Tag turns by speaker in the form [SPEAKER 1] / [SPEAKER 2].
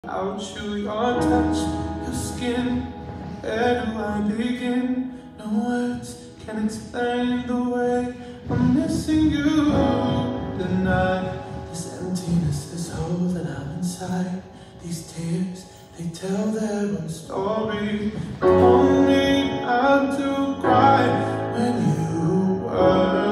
[SPEAKER 1] Without you, your touch, your skin, where do I begin? No words can explain the way I'm missing you tonight. This emptiness, this hole that I'm inside, these tears, they tell their own story. Told me not to cry when you were